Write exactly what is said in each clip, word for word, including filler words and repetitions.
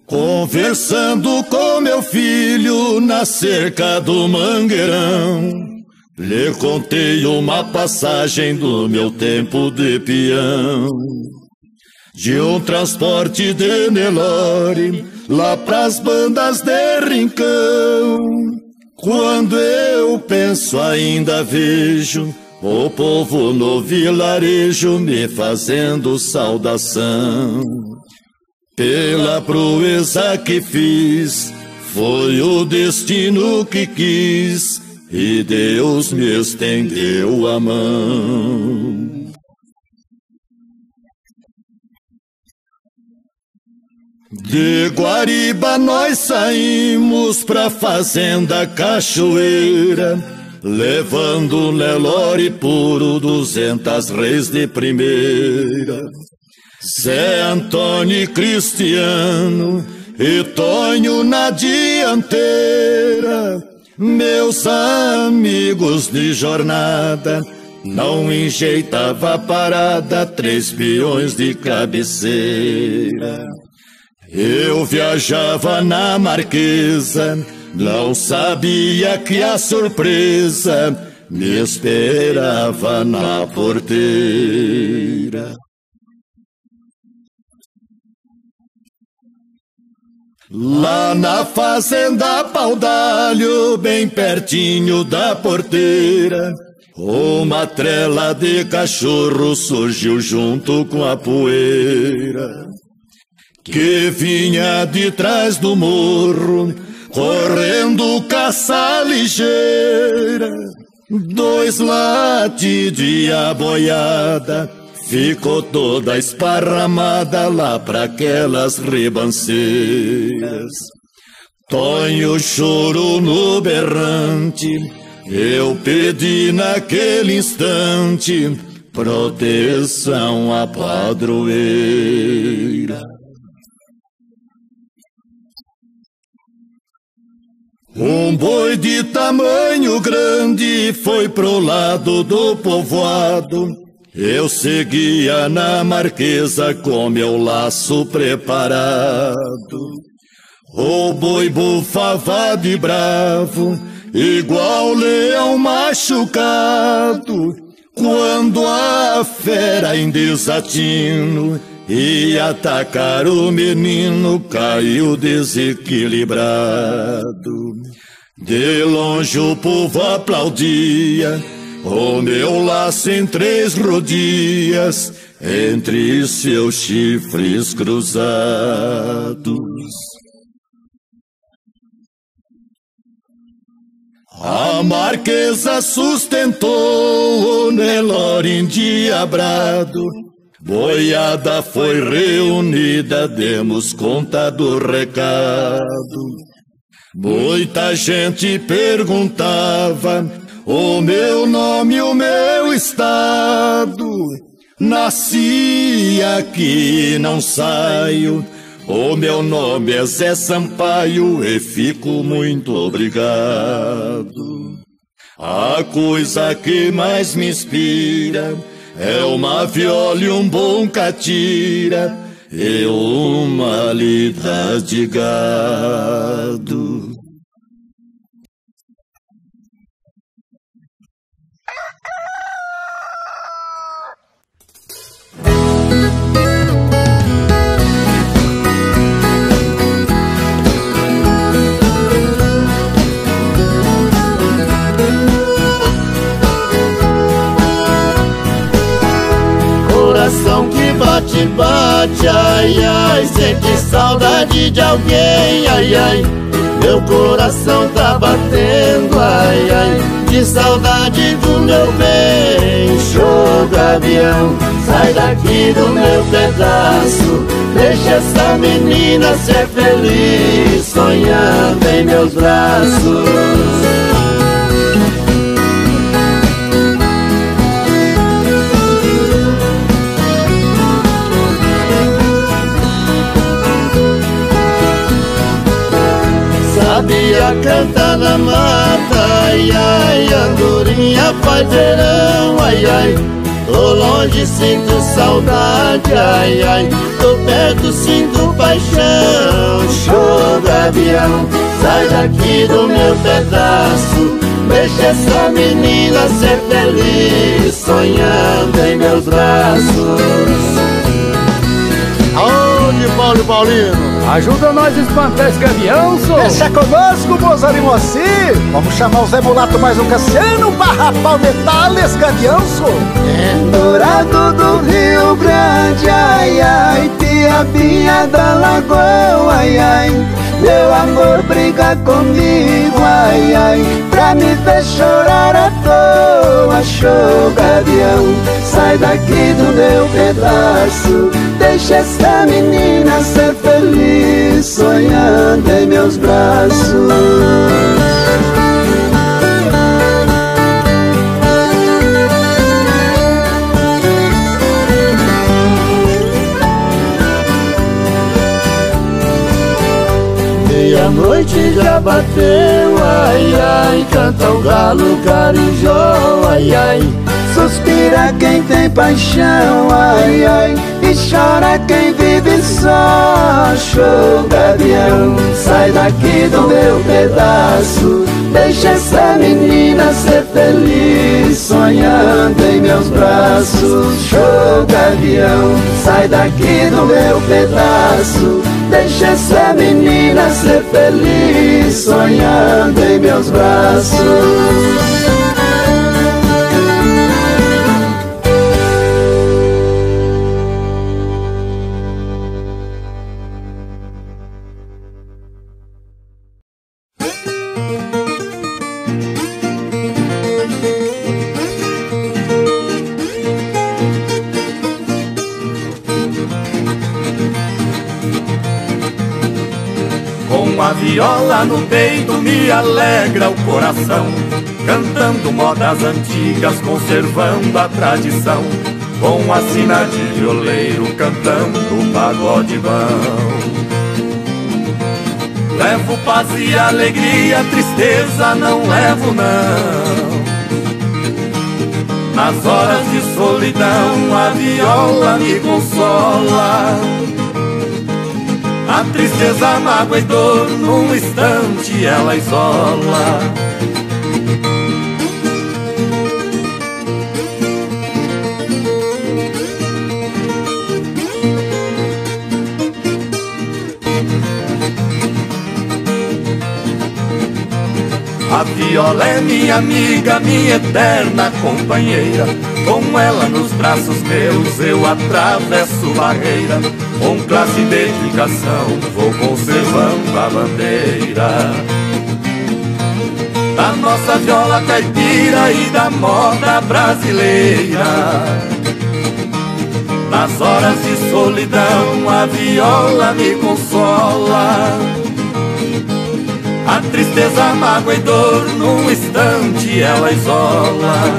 Conversando com meu filho na cerca do mangueirão, lhe contei uma passagem do meu tempo de peão, de um transporte de Nelore lá pras bandas de rincão. Quando eu penso ainda vejo o povo no vilarejo me fazendo saudação. Pela proeza que fiz, foi o destino que quis, e Deus me estendeu a mão. De Guariba nós saímos pra fazenda Cachoeira, levando Nelore puro duzentas reis de primeira. Zé Antônio Cristiano e Tonho na dianteira, meus amigos de jornada, não enjeitava parada, três peões de cabeceira. Eu viajava na Marquesa, não sabia que a surpresa me esperava na porteira. Lá na fazenda Paudalho, bem pertinho da porteira, uma trela de cachorro surgiu junto com a poeira, que vinha de trás do morro, correndo caça ligeira. Dois lates de aboiada, ficou toda esparramada lá pra aquelas ribanceiras. Tonho chorou no berrante, eu pedi naquele instante proteção à padroeira. Um boi de tamanho grande foi pro lado do povoado, eu seguia na Marquesa com meu laço preparado. O boi bufava de bravo, igual leão machucado, quando a fera em desatino ia atacar o menino, caiu desequilibrado. De longe o povo aplaudia o meu laço em três rodilhas, entre seus chifres cruzados. A Marquesa sustentou o Nelore endiabrado, boiada foi reunida, demos conta do recado. Muita gente perguntava o meu nome, o meu estado. Nasci aqui, não saio. O meu nome é Zé Sampaio e fico muito obrigado. A coisa que mais me inspira é uma viola e um bom catira e uma lida de gado. Coração que bate, bate, ai, ai, sente saudade de alguém, ai, ai. Meu coração tá batendo, ai, ai, de saudade do meu bem. Show, gavião, sai daqui do meu pedaço, deixa essa menina ser feliz, sonhando em meus braços. Sabia cantar na mata, ai, ai, andorinha faz verão, ai, ai. Tô longe, sinto saudade, ai, ai. Tô perto, sinto paixão. Show, gavião, sai daqui do meu pedaço. Deixa essa menina ser feliz, sonhando em meus braços. Aonde, Paulo Paulino? Ajuda nós a espantar esse gavião, só. Deixa conosco, Mozart e Moacir. Vamos chamar o Zé Mulato mais um Cassiano pra rapar o metales, gavião, só. É Dourado do Rio Grande, ai, ai. Piabinha da Lagoa, ai, ai. Meu amor, briga comigo, ai, ai. Pra me ver chorar à toa. Show, gavião, sai daqui do meu pedaço. Deixa essa menina ser feliz, sonhando em meus braços. Meia-noite já bateu, ai, ai. Canta o galo, carijó, ai, ai. Suspira quem tem paixão, ai, ai. E chora quem vive só. Show, gavião, sai daqui do meu pedaço. Deixa essa menina ser feliz, sonhando em meus braços. Show, gavião, sai daqui do meu pedaço. Deixa essa menina ser feliz, sonhando em meus braços. A viola no peito me alegra o coração, cantando modas antigas, conservando a tradição, com a sina de violeiro cantando o pagode bom. Levo paz e alegria, tristeza não levo não. Nas horas de solidão a viola me consola. A tristeza, mágoa e dor, num instante ela isola. A viola é minha amiga, minha eterna companheira. Com ela nos braços meus eu atravesso barreira. Com classe e dedicação vou conservando a bandeira da nossa viola caipira e da moda brasileira. Nas horas de solidão a viola me consola. A tristeza, mágoa e dor, num instante ela isola.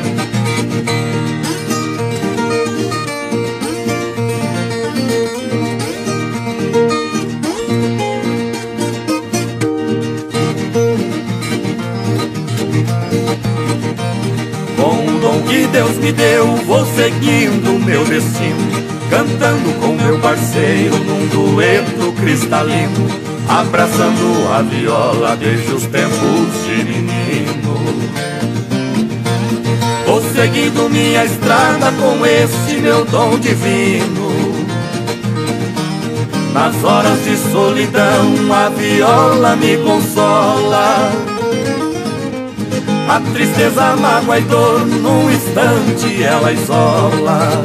Que Deus me deu, vou seguindo meu destino, cantando com meu parceiro num dueto cristalino, abraçando a viola desde os tempos de menino. Vou seguindo minha estrada com esse meu dom divino. Nas horas de solidão a viola me consola. A tristeza, a mágoa e dor, num instante ela isola.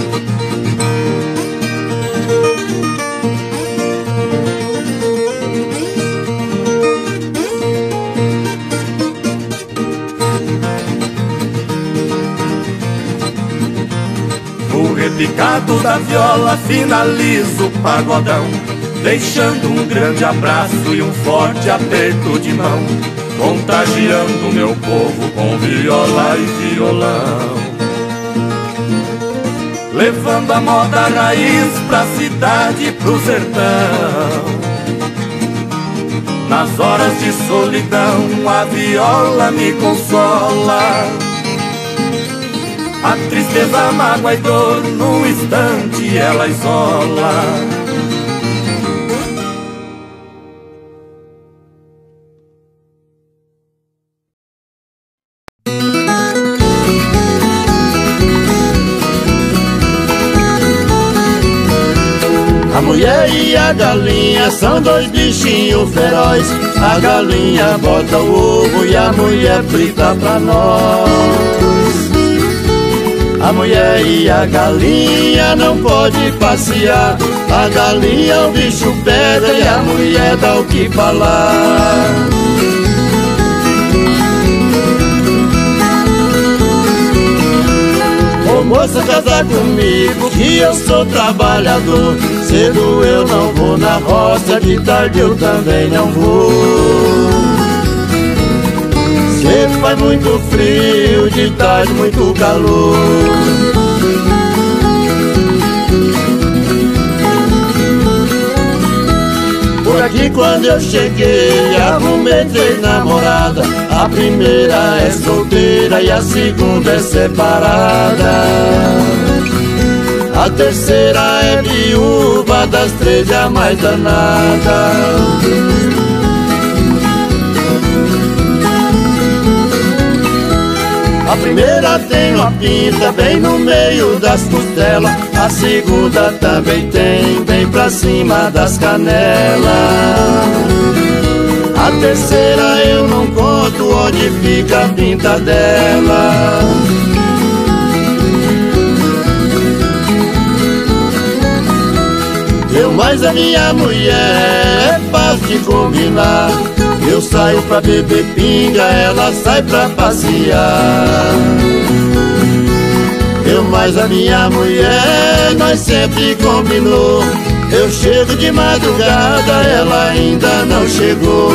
No repicado da viola finalizo o pagodão, deixando um grande abraço e um forte aperto de mão, contagiando meu povo com viola e violão, levando a moda raiz pra cidade e pro sertão. Nas horas de solidão a viola me consola. A tristeza, mágoa e dor, num instante ela isola. A mulher e a galinha são dois bichinhos ferozes. A galinha bota o ovo e a mulher frita pra nós. A mulher e a galinha não pode passear. A galinha o bicho pega e a mulher dá o que falar. Ô moça, casa comigo que eu sou trabalhador. Cedo eu não vou na roça, de tarde eu também não vou. Cedo faz muito frio, de tarde muito calor. Por aqui quando eu cheguei, arrumei três namoradas. A primeira é solteira e a segunda é separada. A terceira é viúva, das três é a mais danada. A primeira tem uma pinta bem no meio das costelas. A segunda também tem, bem pra cima das canelas. A terceira eu não conto onde fica a pinta dela. Eu mais a minha mulher é fácil de combinar. Eu saio pra beber pinga, ela sai pra passear. Eu mais a minha mulher, nós sempre combinou. Eu chego de madrugada, ela ainda não chegou.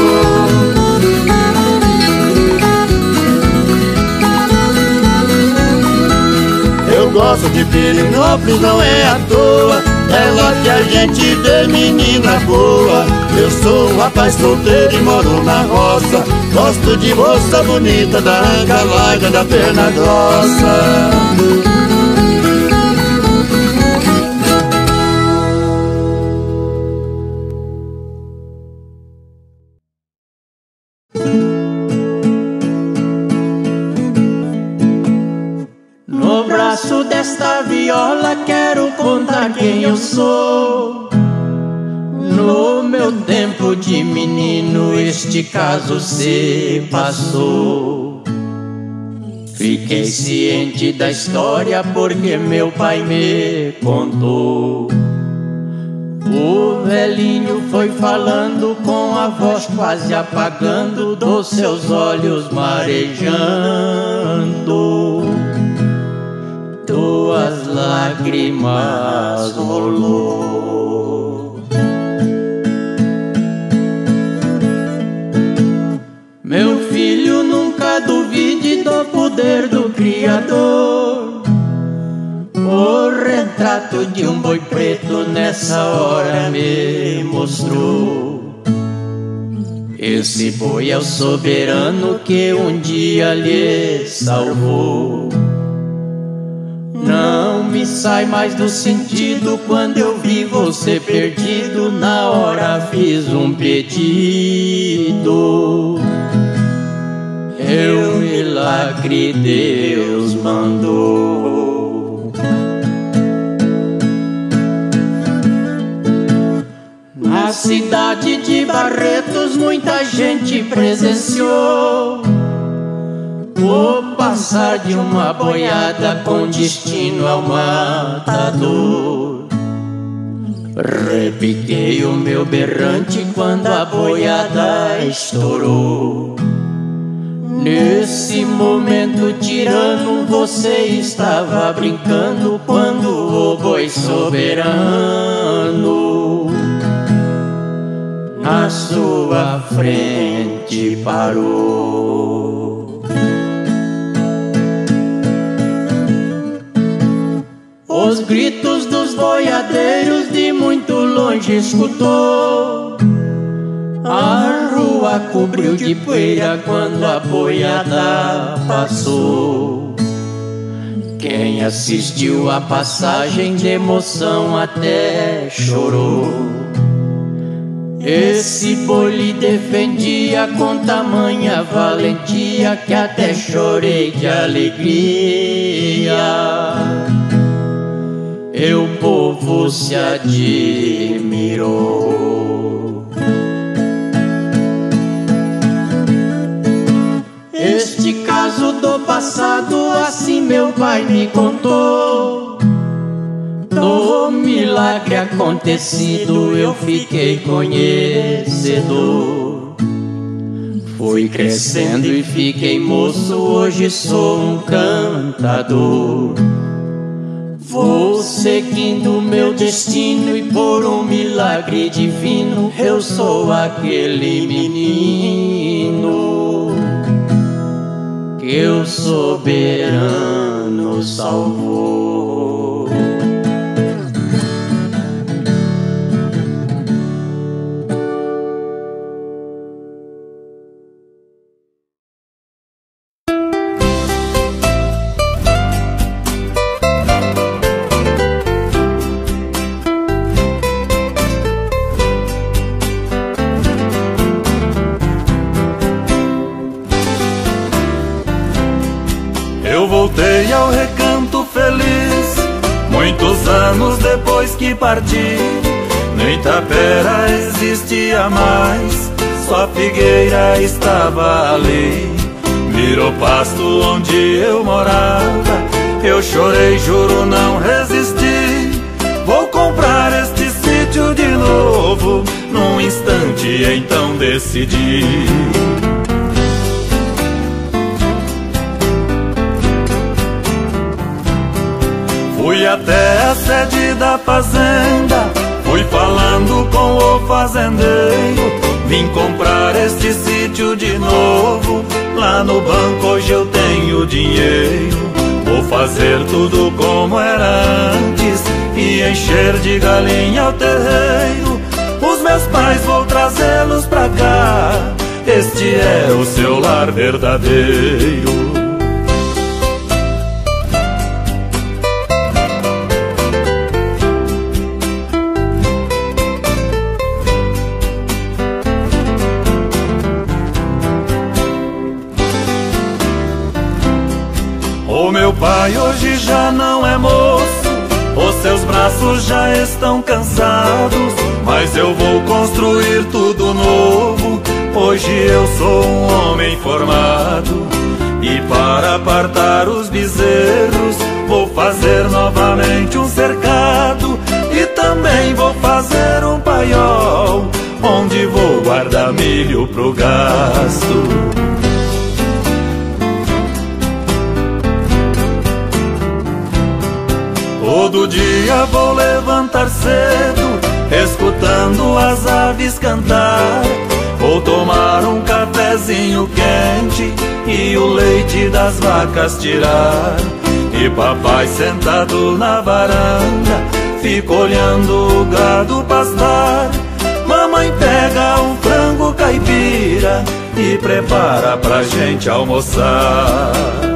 Eu gosto de Pirinópolis, não é à toa. É lá que a gente vê menina boa. Eu sou um rapaz solteiro e moro na roça. Gosto de moça bonita, da anca larga, da perna grossa. No braço desta viola quero contar quem eu sou. No meu tempo de menino este caso se passou. Fiquei ciente da história porque meu pai me contou. O velhinho foi falando com a voz quase apagando, dos seus olhos marejando. Tuas lágrimas rolou. Meu filho, nunca duvide do poder do Criador. O retrato de um boi preto nessa hora me mostrou. Esse boi é o soberano que um dia lhe salvou. Não me sai mais do sentido quando eu vi você perdido. Na hora fiz um pedido. Eu milagre Deus mandou. Na cidade de Barretos muita gente presenciou o passar de uma boiada com destino ao matador. Repiquei o meu berrante quando a boiada estourou. Nesse momento tirano você estava brincando quando o boi soberano na sua frente parou. Os gritos dos boiadeiros de muito longe escutou. A rua cobriu de poeira quando a boiada passou. Quem assistiu a passagem de emoção até chorou. Esse boi lhe defendia com tamanha valentia que até chorei de alegria. E o povo se admirou. Este caso do passado assim meu pai me contou. Do milagre acontecido eu fiquei conhecedor. Fui crescendo e fiquei moço, hoje sou um cantador. Vou seguindo meu destino e por um milagre divino eu sou aquele menino que o soberano salvou. Eu voltei ao recanto feliz, muitos anos depois que parti. No Itapera existia mais, só a figueira estava ali. Virou pasto onde eu morava, eu chorei, juro não resisti. Vou comprar este sítio de novo, num instante então decidi. Fui até a sede da fazenda, fui falando com o fazendeiro. Vim comprar este sítio de novo, lá no banco hoje eu tenho dinheiro. Vou fazer tudo como era antes e encher de galinha o terreiro. Os meus pais vou trazê-los pra cá, este é o seu lar verdadeiro. O meu pai hoje já não é moço, os seus braços já estão cansados, mas eu vou construir tudo novo, hoje eu sou um homem formado. E para apartar os bezerros, vou fazer novamente um cercado, e também vou fazer um paiol, onde vou guardar milho pro gasto. Todo dia vou levantar cedo, escutando as aves cantar. Vou tomar um cafezinho quente e o leite das vacas tirar. E papai sentado na varanda, fica olhando o gado pastar. Mamãe pega um frango caipira e prepara pra gente almoçar.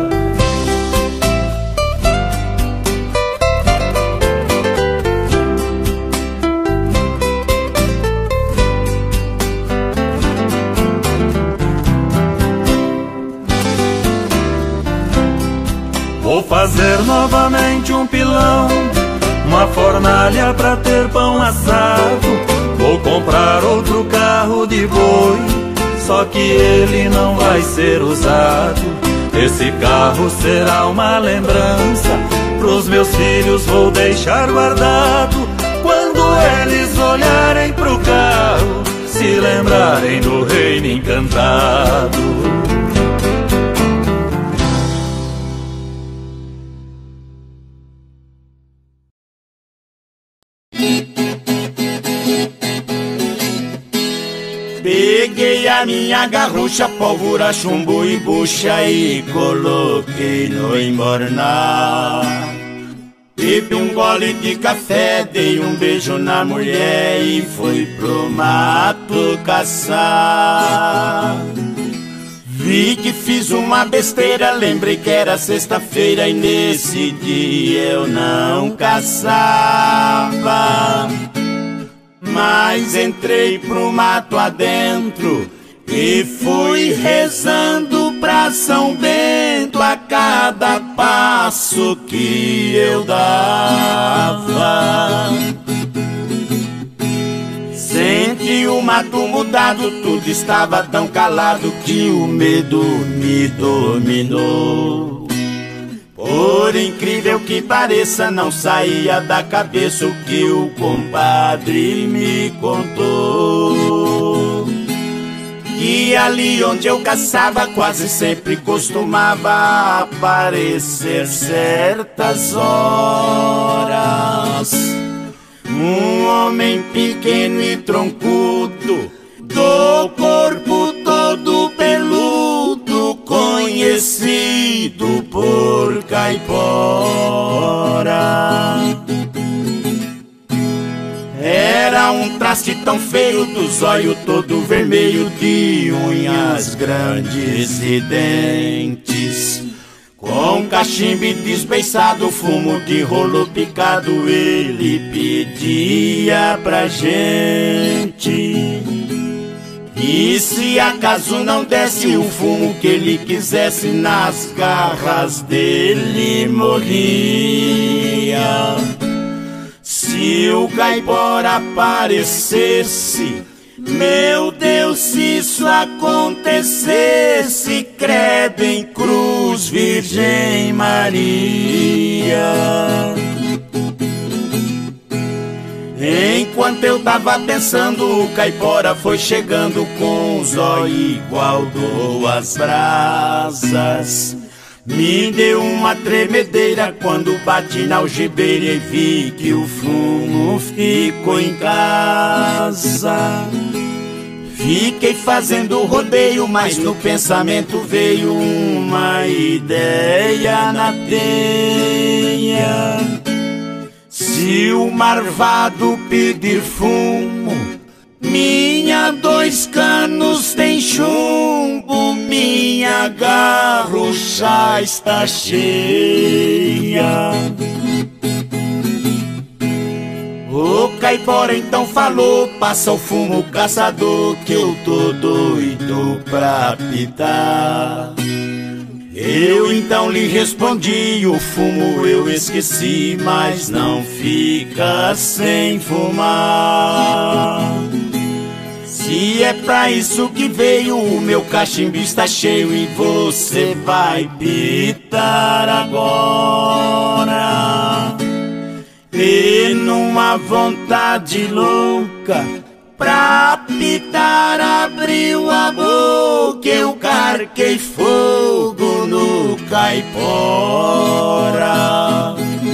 Vou fazer novamente um pilão, uma fornalha pra ter pão assado. Vou comprar outro carro de boi, só que ele não vai ser usado. Esse carro será uma lembrança, pros meus filhos vou deixar guardado. Quando eles olharem pro carro, se lembrarem do reino encantado. Peguei a minha garrucha, pólvora, chumbo e bucha e coloquei no embornar. Bebi um gole de café, dei um beijo na mulher e fui pro mato caçar. Vi que fiz uma besteira, lembrei que era sexta-feira e nesse dia eu não caçava. Mas entrei pro mato adentro e fui rezando pra São Bento a cada passo que eu dava. Senti o mato mudado, tudo estava tão calado que o medo me dominou. Por incrível que pareça, não saía da cabeça o que o compadre me contou. E ali onde eu caçava quase sempre costumava aparecer certas horas um homem pequeno e troncudo, do corpo todo peludo, conhecido por caipora. Era um traste tão feio, do zóio todo vermelho, de unhas grandes e dentes. Com cachimbo desbeiçado, fumo de rolo picado, ele pedia pra gente. E se acaso não desse o fumo que ele quisesse, nas garras dele morria. Se o caipora aparecesse, meu Deus, se isso acontecesse, credo em cruz, Virgem Maria. Enquanto eu tava pensando, o caipora foi chegando com os olhos igual duas brasas. Me deu uma tremedeira quando bati na algibeira e vi que o fumo ficou em casa. Fiquei fazendo rodeio, mas no pensamento veio uma ideia na teia. Se o marvado pedir fumo, minha dois canos tem chumbo, minha garrucha está cheia. O caipora então falou, passa o fumo caçador, que eu tô doido pra pitar. Eu então lhe respondi, o fumo eu esqueci, mas não fica sem fumar. Se é pra isso que veio, o meu cachimbo está cheio e você vai pitar agora. E numa vontade louca pra pitar abriu a boca, eu carquei fogo no caipora.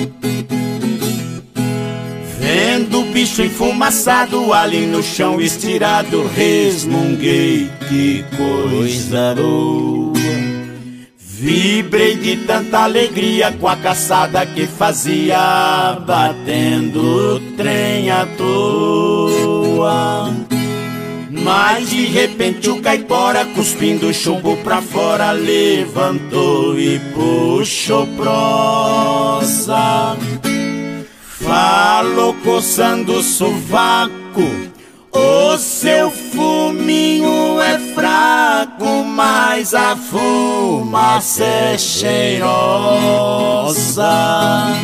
Vendo o bicho enfumaçado ali no chão estirado, resmunguei, que coisa boa. Vibrei de tanta alegria com a caçada que fazia, batendo o trem à toa. Mas de repente o caipora, cuspindo chumbo pra fora, levantou e puxou prosa. Falou coçando o sovaco, o seu fuminho é fraco, mas a fumaça é cheirosa.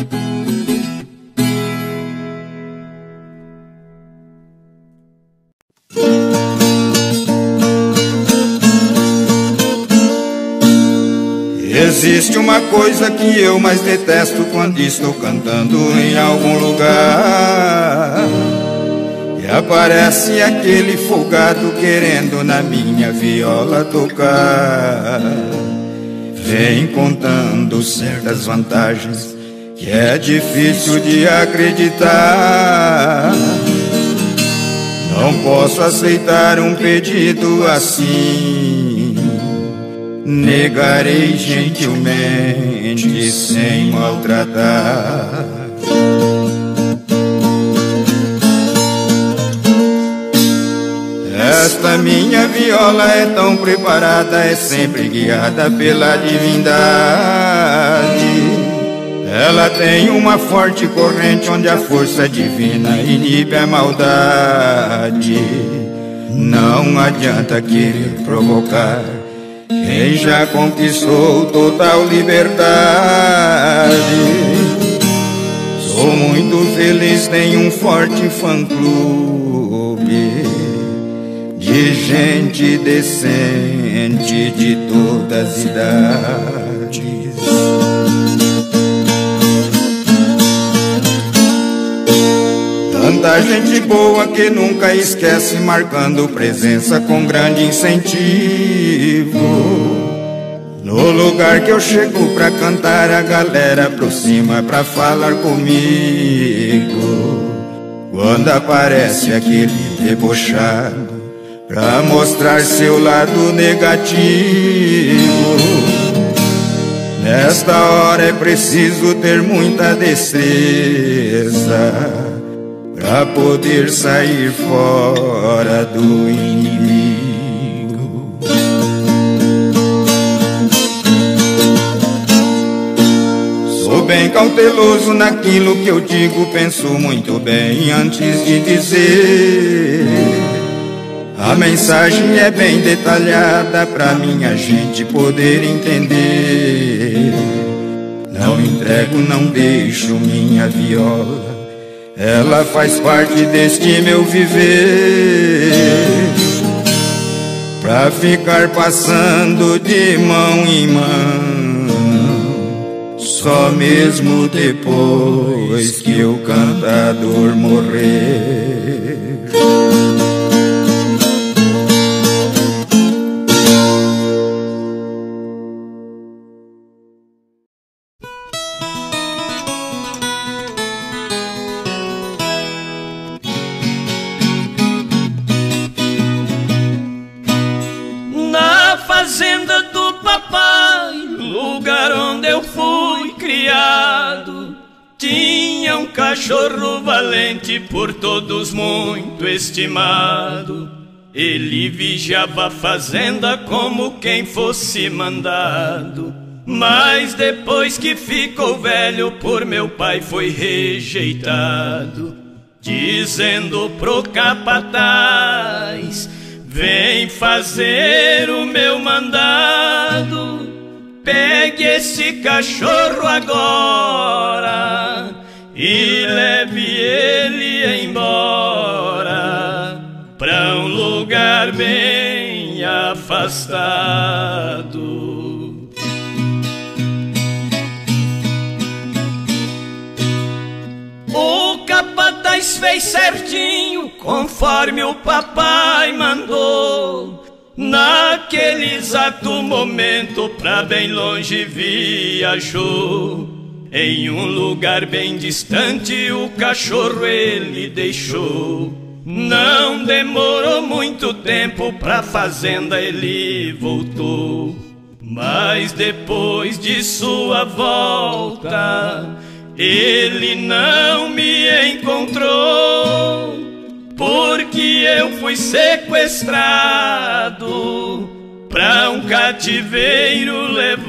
Existe uma coisa que eu mais detesto quando estou cantando em algum lugar, e aparece aquele folgado querendo na minha viola tocar. Vem contando certas vantagens que é difícil de acreditar. Não posso aceitar um pedido assim, negarei gentilmente sem maltratar. Esta a minha viola é tão preparada, é sempre guiada pela divindade. Ela tem uma forte corrente onde a força divina inibe a maldade. Não adianta querer provocar quem já conquistou total liberdade. Sou muito feliz, tenho um forte fã-clube de gente decente de todas as idades. Tanta gente boa que nunca esquece, marcando presença com grande incentivo. No lugar que eu chego pra cantar, a galera aproxima pra falar comigo. Quando aparece aquele debochado pra mostrar seu lado negativo, nesta hora é preciso ter muita destreza pra poder sair fora do inimigo. Sou bem cauteloso naquilo que eu digo, penso muito bem antes de dizer. A mensagem é bem detalhada pra minha gente poder entender. Não entrego, não deixo minha viola, ela faz parte deste meu viver, pra ficar passando de mão em mão, só mesmo depois que o cantador morrer. Na fazenda do papai, lugar onde eu fui criado, tinha um cachorro valente, por todos muito estimado. Ele vigiava a fazenda como quem fosse mandado, mas depois que ficou velho por meu pai foi rejeitado, dizendo pro capataz: vem fazer o meu mandado, pegue esse cachorro agora e leve ele embora pra um lugar bem afastado. O capataz fez certinho conforme o papai mandou. Naquele exato momento pra bem longe viajou. Em um lugar bem distante o cachorro ele deixou. Não demorou muito tempo, pra fazenda ele voltou. Mas depois de sua volta ele não me encontrou, porque eu fui sequestrado, pra um cativeiro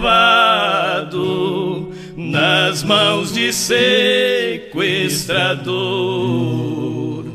levado nas mãos de sequestrador.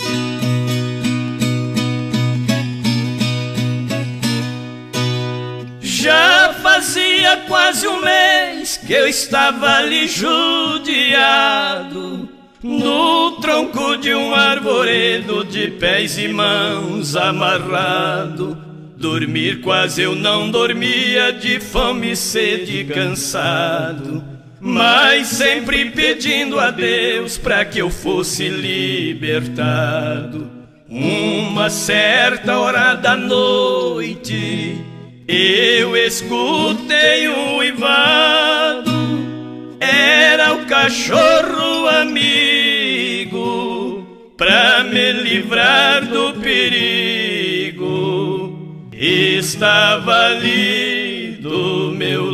Já fazia quase um mês que eu estava ali judiado, no tronco de um arvoredo, de pés e mãos amarrado. Dormir quase eu não dormia, de fome, sede e cansado, mas sempre pedindo a Deus pra que eu fosse libertado. Uma certa hora da noite eu escutei um uivado, era o cachorro amigo, pra me livrar do perigo. Estava ali do meu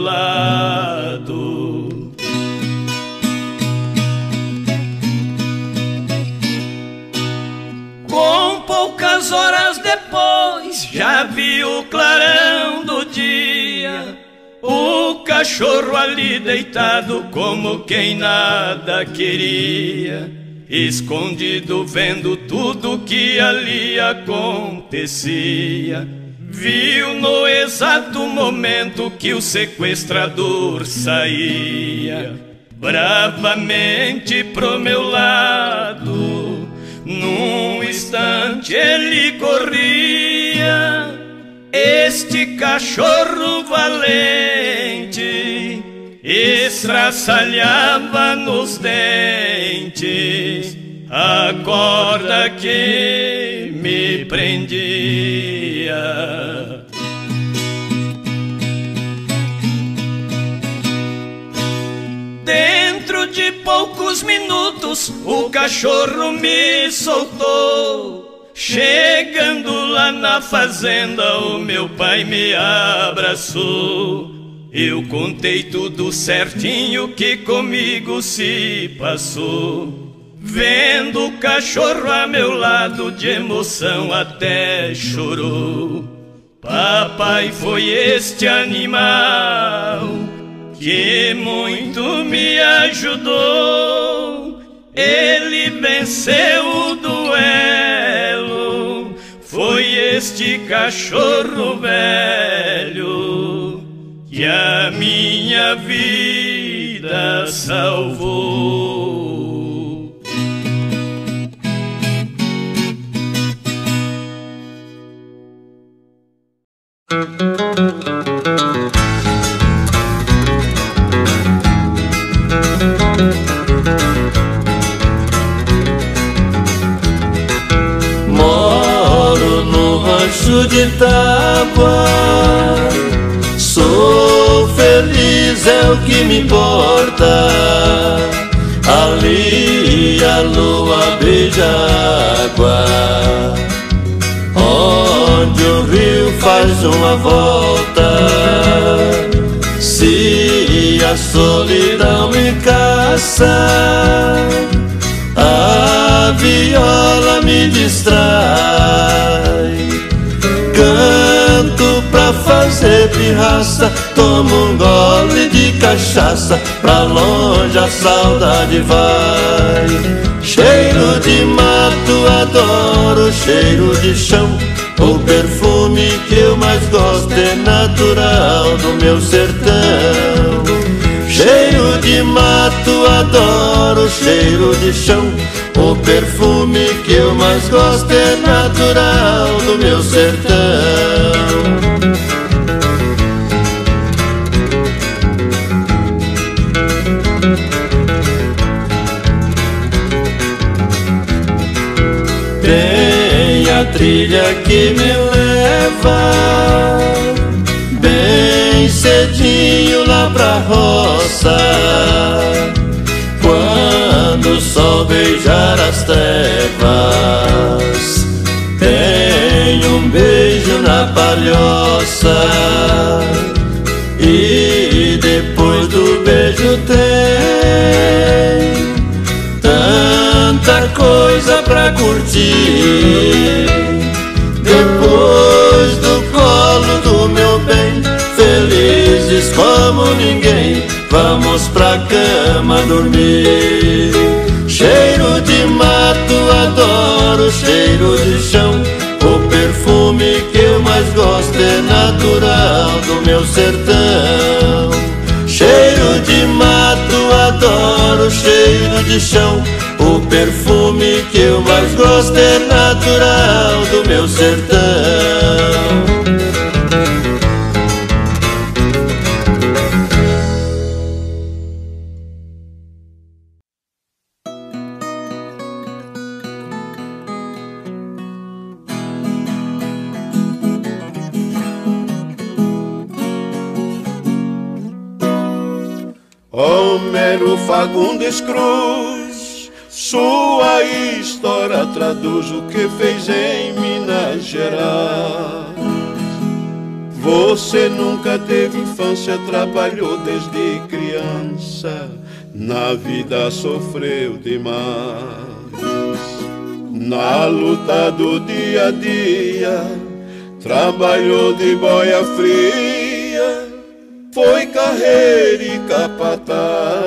lado. Com pouca Poucas horas depois já vi o clarão do dia, o cachorro ali deitado como quem nada queria, escondido vendo tudo que ali acontecia. Viu no exato momento que o sequestrador saía bravamente pro meu lado. Num instante ele corria, este cachorro valente estraçalhava nos dentes a corda que me prendia. Dentro de poucos minutos o cachorro me soltou. Chegando lá na fazenda o meu pai me abraçou. Eu contei tudo certinho que comigo se passou. Vendo o cachorro a meu lado, de emoção até chorou. Papai, foi este animal que muito me ajudou. Ele venceu o duelo, foi este cachorro velho que a minha vida salvou. Moro no rancho de tábua, sou feliz, é o que me importa. Ali a lua beija a água, onde o rio faz uma volta. Se a solidão me caça, a viola me distrai. Canto pra fazer pirraça, tomo um gole de cachaça, pra longe a saudade vai. Cheiro de mato, adoro cheiro de chão. O perfume que eu mais gosto é natural do meu sertão. Cheiro de mato, adoro cheiro de chão. O perfume que eu mais gosto é natural do meu sertão. Tem a trilha que me leva bem cedinho lá pra roça. Quando o sol beijar as trevas, tem um beijo na palhoça. E depois do beijo tem tanta coisa pra curtir. Depois do colo do meu bem, felizes como ninguém, vamos pra cama dormir. Cheiro de mato, adoro cheiro de chão. O perfume que eu mais gosto é natural do meu sertão. Cheiro de mato, adoro cheiro de chão. O perfume que eu mais gosto é natural do meu sertão. Homero Fagundes Cruz, sua história traduz o que fez em Minas Gerais. Você nunca teve infância, trabalhou desde criança, na vida sofreu demais. na luta do dia a dia, trabalhou de boia fria, foi carreira e capataz,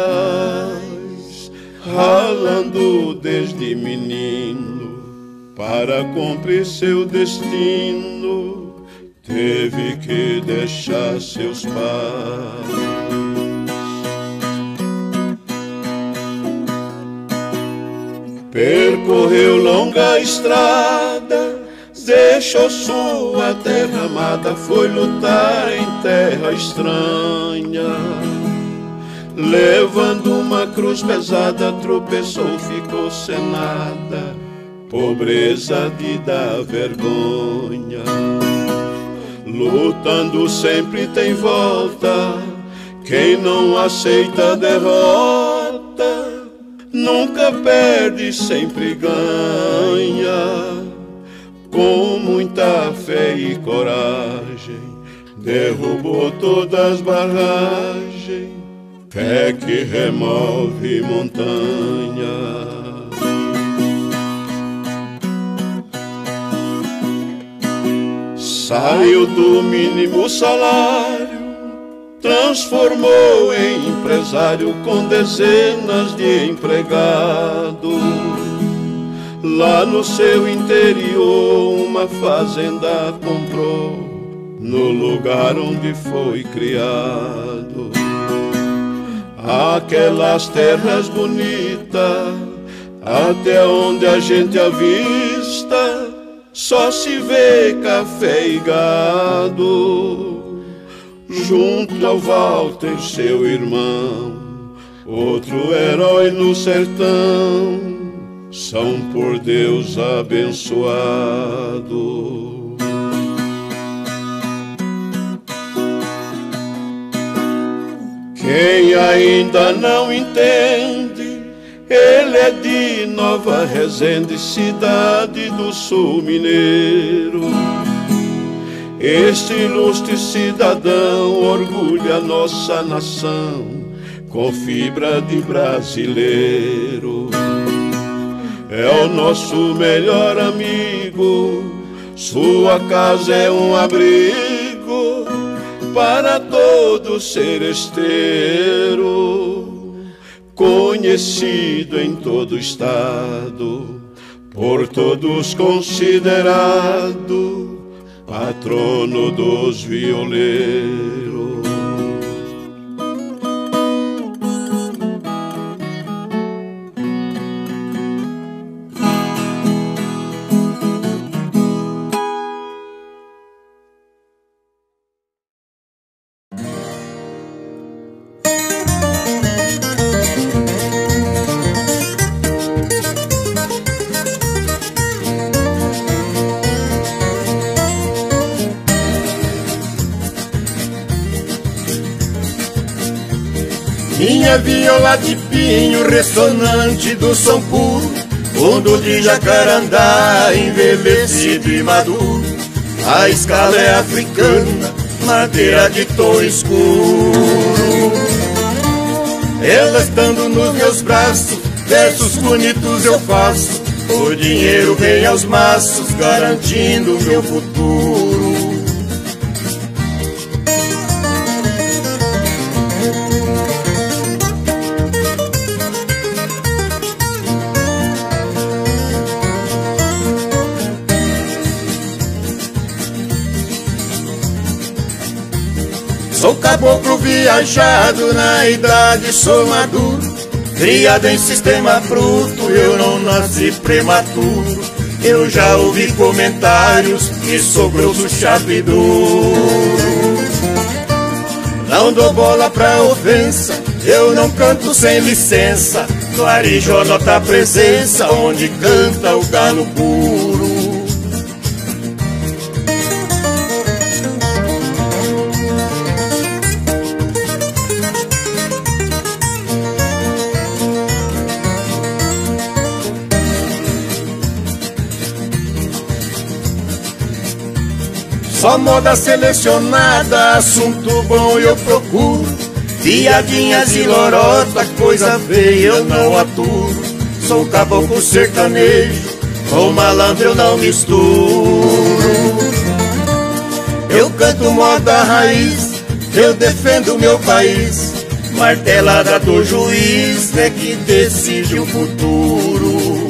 ralando desde menino para cumprir seu destino, teve que deixar seus pais. Percorreu longa estrada, deixou sua terra amada, foi lutar em terra estranha. Levando uma cruz pesada, tropeçou, ficou sem nada, pobreza de dar vergonha. Lutando sempre tem volta, quem não aceita derrota, nunca perde, sempre ganha. Com muita fé e coragem, derrubou todas as barragens, fé que remove montanha. Saiu do mínimo salário, transformou em empresário com dezenas de empregados. Lá no seu interior uma fazenda comprou, no lugar onde foi criado. Aquelas terras bonitas, até onde a gente avista, só se vê café e gado. Junto ao Walter, seu irmão, outro herói no sertão, são por Deus abençoados. Quem ainda não entende, ele é de Nova Resende, cidade do sul mineiro. Este ilustre cidadão orgulha nossa nação com fibra de brasileiro. É o nosso melhor amigo, sua casa é um abrigo para todo seresteiro, conhecido em todo o estado, por todos considerado patrono dos violeiros. Minha viola de pinho ressonante do som puro, fundo de jacarandá envelhecido e maduro. A escala é africana, madeira de tom escuro. Ela estando nos meus braços, versos bonitos eu faço. O dinheiro vem aos maços, garantindo o meu futuro. Sou caboclo viajado, na idade sou maduro, criado em sistema bruto, eu não nasci prematuro. Eu já ouvi comentários que sou grosso, chato e duro. Não dou bola pra ofensa, eu não canto sem licença. Clarijó nota a presença, onde canta o galo puro. Só moda selecionada, assunto bom eu procuro. Piadinhas e lorota, coisa feia eu não aturo. Sou caboclo sertanejo, com malandro eu não misturo. Eu canto moda raiz, eu defendo meu país. Martelada do juiz é que decide o futuro.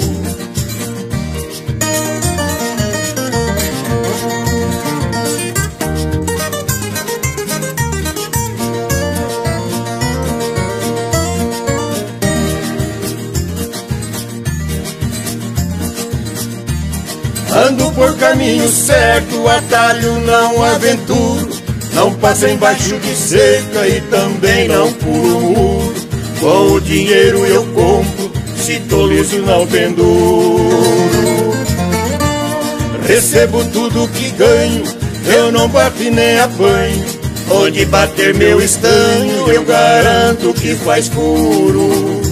Ando por caminho certo, atalho não aventuro. Não passa embaixo de cerca e também não pulo muro. Com o dinheiro eu compro, se tô liso não penduro. Recebo tudo que ganho, eu não bato e nem apanho. Onde bater meu estanho, eu garanto que faz furo.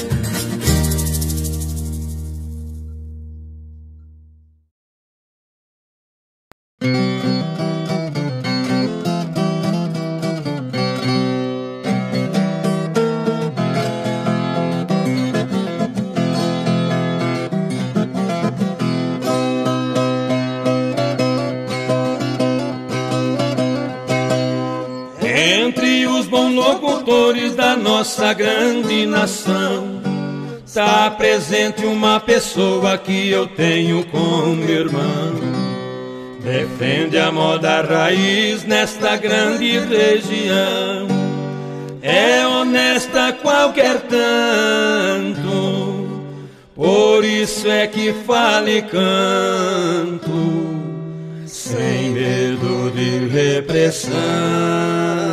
Da nossa grande nação, está presente uma pessoa que eu tenho como irmão. Defende a moda raiz nesta grande região. É honesta qualquer tanto, por isso é que fala e canto, sem medo de repressão.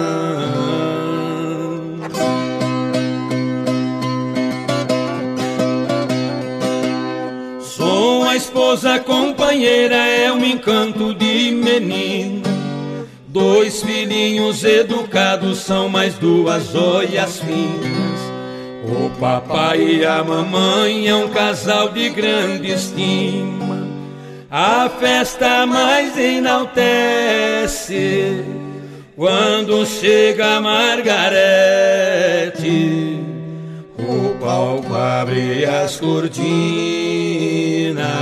A esposa companheira é um encanto de menina. Dois filhinhos educados são mais duas joias finas. O papai e a mamãe é um casal de grande estima. A festa mais enaltece quando chega a Margarete. O palco abre as cortinas.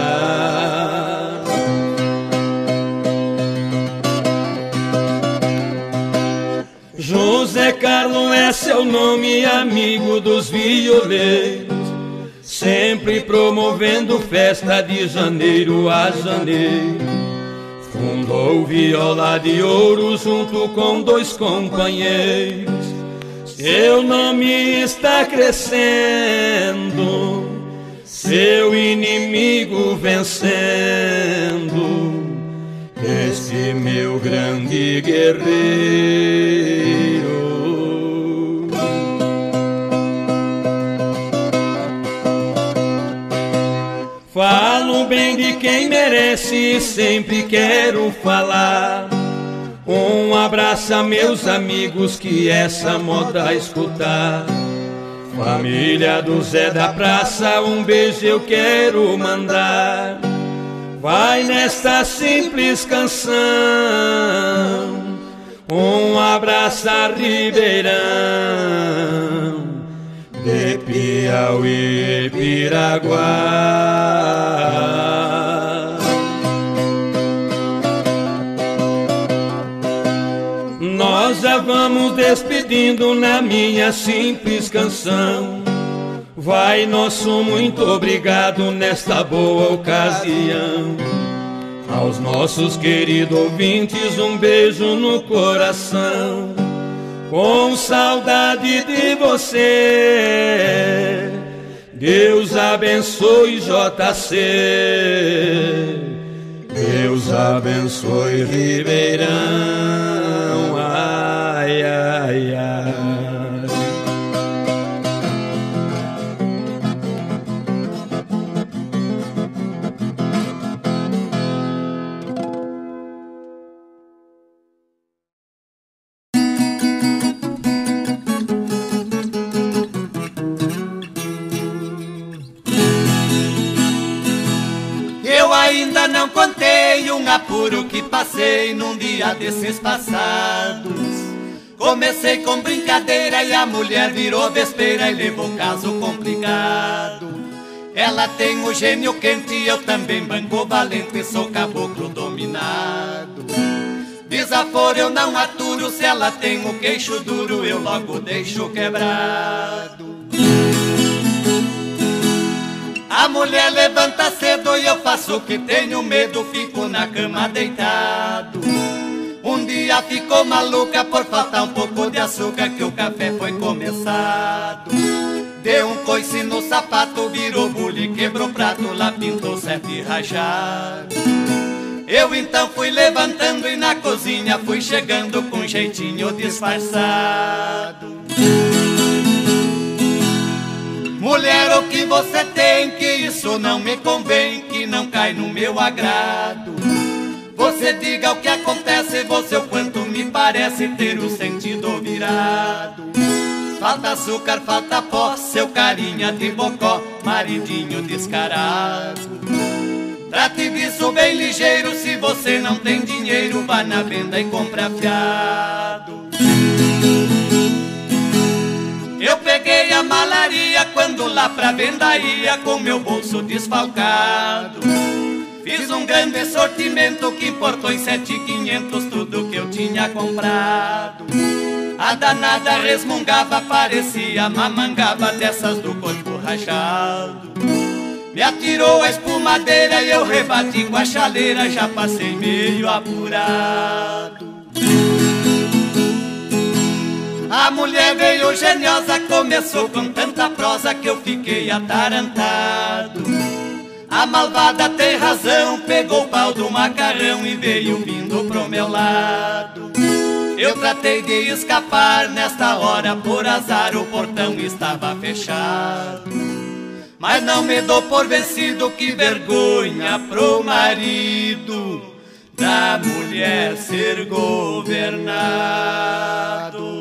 José Carlos é seu nome, amigo dos violeiros, sempre promovendo festa de janeiro a janeiro. Fundou Viola de Ouro junto com dois companheiros. Seu nome está crescendo, seu inimigo vencendo, este meu grande guerreiro. Falo bem de quem merece e sempre quero falar. Um abraço a meus amigos que essa moda escutar. Família do Zé da Praça, um beijo eu quero mandar. Vai nesta simples canção, um abraço a Ribeirão, de Piauí e Piraguá. Nós já vamos despedindo na minha simples canção. Vai nosso muito obrigado nesta boa ocasião. Aos nossos queridos ouvintes, um beijo no coração. Com saudade de você, Deus abençoe J C. Deus abençoe Ribeirão. Ai, ai, ai. Eu ainda não contei um apuro que passei num dia desses passados. Comecei com brincadeira e a mulher virou vespeira e levou caso complicado. Ela tem o gênio quente, eu também banco valente, sou caboclo dominado. Desaforo eu não aturo, se ela tem o queixo duro, eu logo deixo quebrado. A mulher levanta cedo e eu faço que tenho medo, fico na cama deitado. Um dia ficou maluca por faltar um pouco de açúcar, que o café foi começado. Deu um coice no sapato, virou bule, quebrou prato, lá pintou sete rajado. Eu então fui levantando e na cozinha fui chegando com jeitinho disfarçado. Mulher, o que você tem, que isso não me convém, que não cai no meu agrado. Você diga o que acontece, você o quanto me parece ter o sentido virado. Falta açúcar, falta pó, seu carinha de bocó, maridinho descarado. Trate disso bem ligeiro, se você não tem dinheiro, vá na venda e compre afiado. Eu peguei a malaria quando lá pra venda ia, com meu bolso desfalcado. Fiz um grande sortimento que importou em sete mil e quinhentos tudo que eu tinha comprado. A danada resmungava, parecia mamangava, dessas do corpo rachado. Me atirou a espumadeira e eu rebati com a chaleira, já passei meio apurado. A mulher veio geniosa, começou com tanta prosa que eu fiquei atarantado. A malvada tem razão, pegou o pau do macarrão e veio vindo pro meu lado. Eu tratei de escapar, nesta hora por azar o portão estava fechado. Mas não me dou por vencido, que vergonha pro marido da mulher ser governado.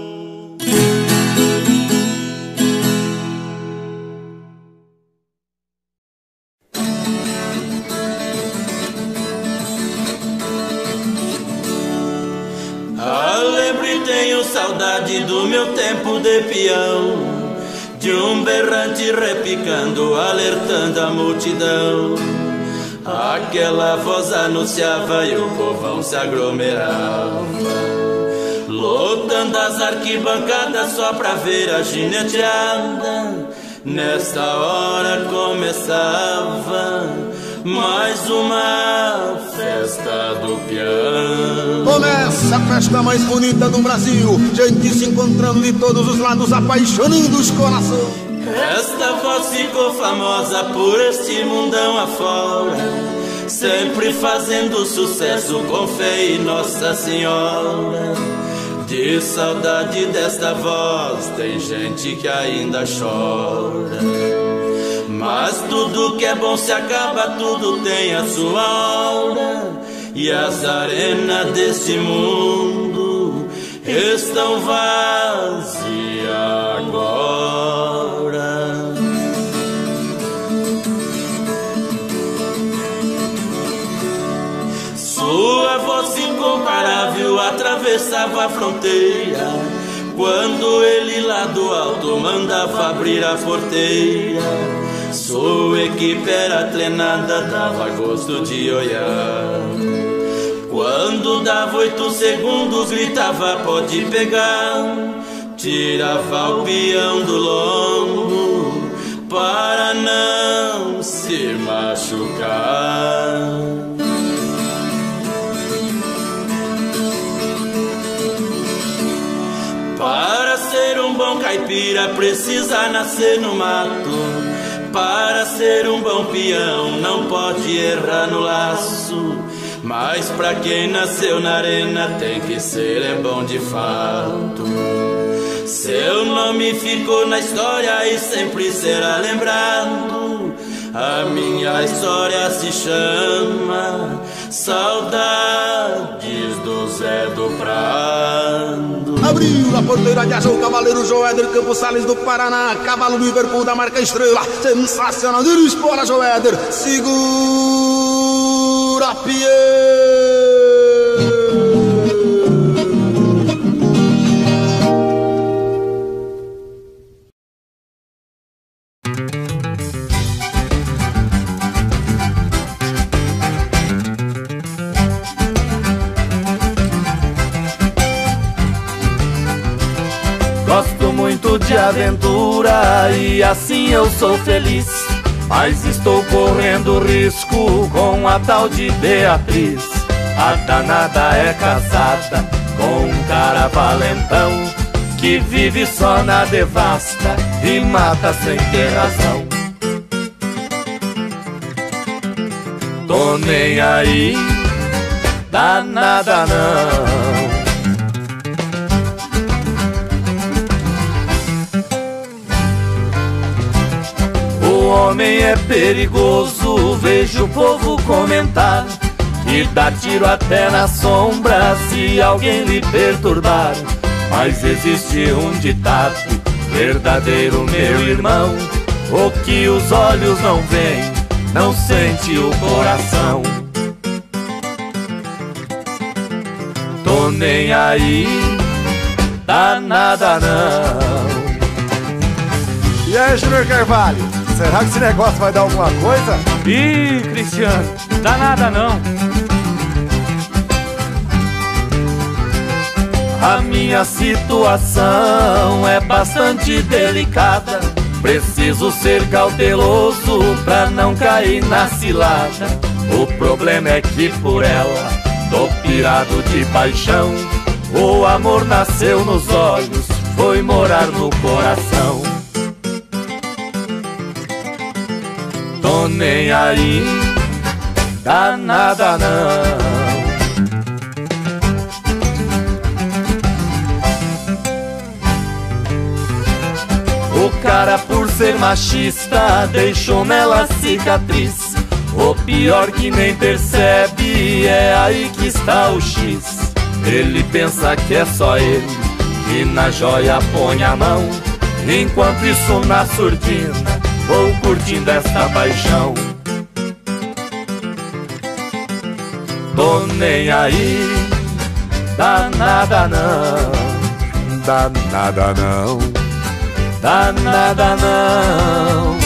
Alegre tenho saudade do meu tempo de peão, de um berrante repicando, alertando a multidão. Aquela voz anunciava e o povão se aglomerava, lotando as arquibancadas só pra ver a gineteada. Nesta hora começava mais uma festa do peão. Começa a festa mais bonita do Brasil, gente se encontrando de todos os lados, apaixonando os corações. Esta voz ficou famosa por este mundão afora, sempre fazendo sucesso com fé em Nossa Senhora. De saudade desta voz tem gente que ainda chora, mas tudo que é bom se acaba, tudo tem a sua hora. E as arenas desse mundo estão vazias agora. Sua voz incomparável atravessava a fronteira, quando ele lá do alto mandava abrir a porteira. Sua equipe era treinada, dava gosto de olhar. Quando dava oito segundos, gritava pode pegar. Tirava o peão do lombo para não se machucar. Para ser um bom caipira precisa nascer no mato. Para ser um bom peão não pode errar no laço. Mas pra quem nasceu na arena tem que ser é bom de fato. Seu nome ficou na história e sempre será lembrado. A minha história se chama Saudades do Zé do Prado. Abriu a porteira de azul, cavaleiro Joéder, Campos Sales do Paraná, cavalo Liverpool da marca Estrela, sensacional, dispara Joéder, segura a pie. muito de aventura e assim eu sou feliz. Mas estou correndo risco com a tal de Beatriz. A danada é casada com um cara valentão que vive só na devasta e mata sem ter razão. Tô nem aí, danada não. O homem é perigoso, vejo o povo comentar, e dá tiro até na sombra se alguém lhe perturbar. Mas existe um ditado verdadeiro, meu irmão: o que os olhos não veem, não sente o coração. Tô nem aí, danada não. E aí, Júnior Carvalho, será que esse negócio vai dar alguma coisa? Ih, Cristiano, dá nada não. A minha situação é bastante delicada. Preciso ser cauteloso pra não cair na cilada. O problema é que por ela tô pirado de paixão. O amor nasceu nos olhos, foi morar no coração. Tô nem aí, danada não. O cara, por ser machista, deixou nela cicatriz. O pior que nem percebe, é aí que está o X. Ele pensa que é só ele, e na joia põe a mão. Enquanto isso na surdina, vou curtindo esta paixão. Tô nem aí, danada não. Danada não. Danada não.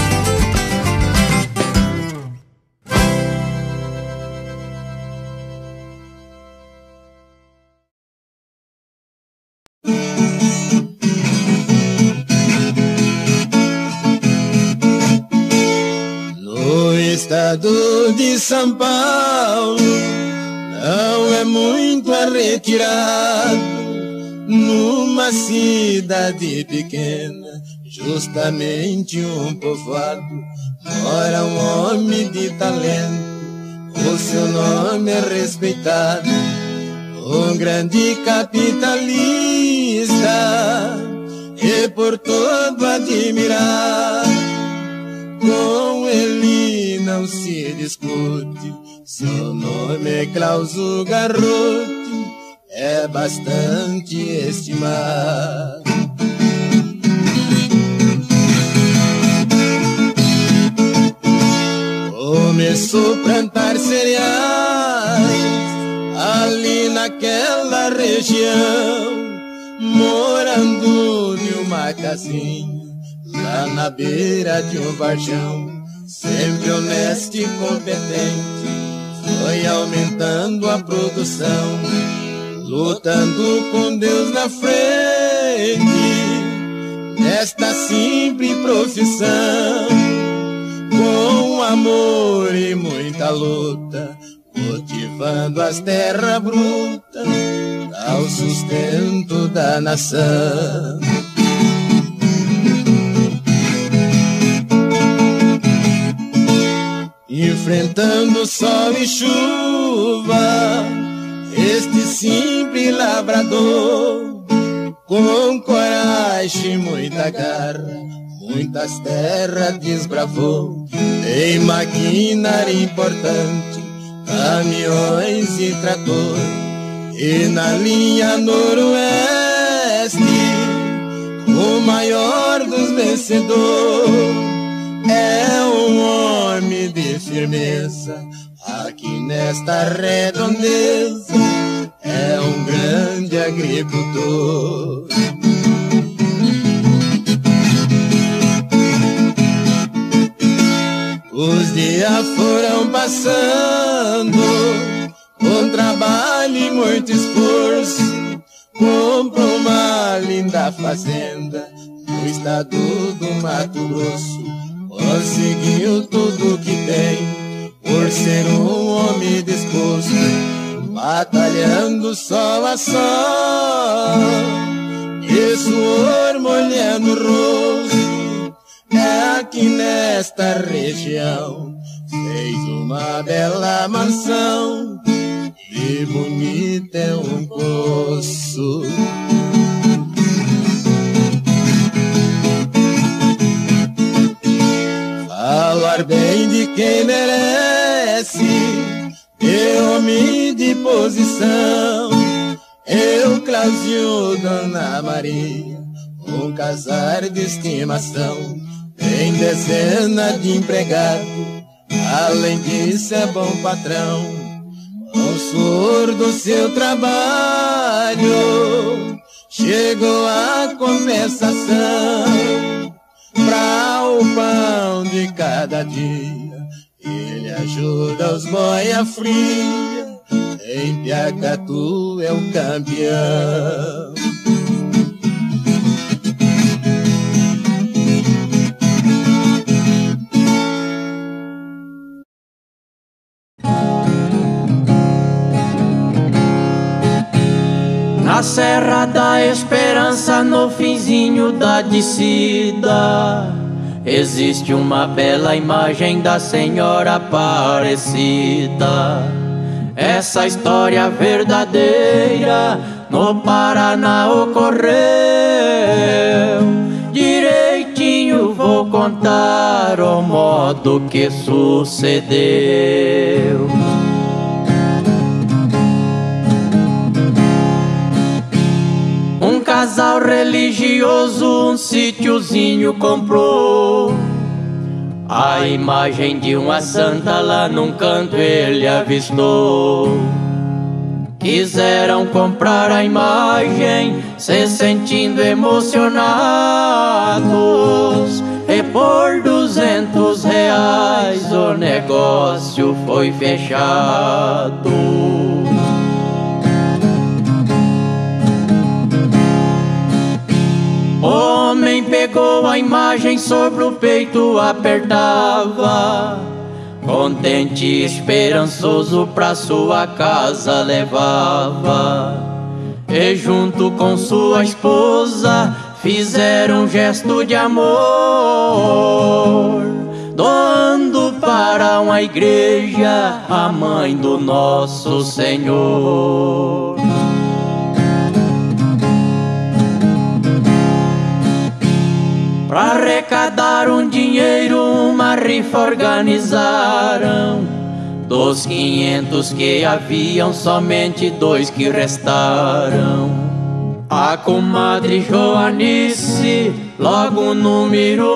No estado de São Paulo não é muito a retirado, numa cidade pequena, justamente um povoado, mora um homem de talento. O seu nome é respeitado, um grande capitalista, e por todo admirado. Com ele não se discute, seu nome é Clauso Garrote, é bastante estimado. Começou a plantar cereais ali naquela região, morando em uma casinha lá na beira de um varjão. Sempre honesto e competente, foi aumentando a produção, lutando com Deus na frente, nesta simples profissão. Com amor e muita luta, cultivando as terras brutas, ao sustento da nação. Enfrentando sol e chuva, este simples labrador, com coragem e muita garra, muitas terras desbravou. Tem maquinária importante, caminhões e trator, e na linha noroeste, o maior dos vencedores. É um homem de firmeza, aqui nesta redondeza, é um grande agricultor. Os dias foram passando, com trabalho e muito esforço, comprou uma linda fazenda no estado do Mato Grosso. Conseguiu tudo que tem, por ser um homem disposto, batalhando sol a sol, e suor molhando o rosto. É aqui nesta região fez uma bela mansão, e bonito é um poço. Falar bem de quem merece, de homem de posição. Eu, Cláudio, Dona Maria, um casar de estimação. Tem dezena de empregado, além disso é bom patrão. Com suor do seu trabalho chegou a compensação. Pra o pão de cada dia ele ajuda os boia fria. Em Piacatu é o campeão. Na Serra da Esperança, no finzinho da descida, existe uma bela imagem da Senhora Aparecida. Essa história verdadeira no Paraná ocorreu. Direitinho vou contar o modo que sucedeu. Um casal religioso um sítiozinho comprou. A imagem de uma santa lá num canto ele avistou. Quiseram comprar a imagem, se sentindo emocionados, e por duzentos reais o negócio foi fechado. O homem pegou a imagem sobre o peito, apertava, contente e esperançoso pra sua casa levava. E junto com sua esposa fizeram um gesto de amor, doando para uma igreja a mãe do nosso Senhor. Pra arrecadar um dinheiro, uma rifa organizaram. Dos quinhentos que haviam, somente dois que restaram. A comadre Joanice logo um número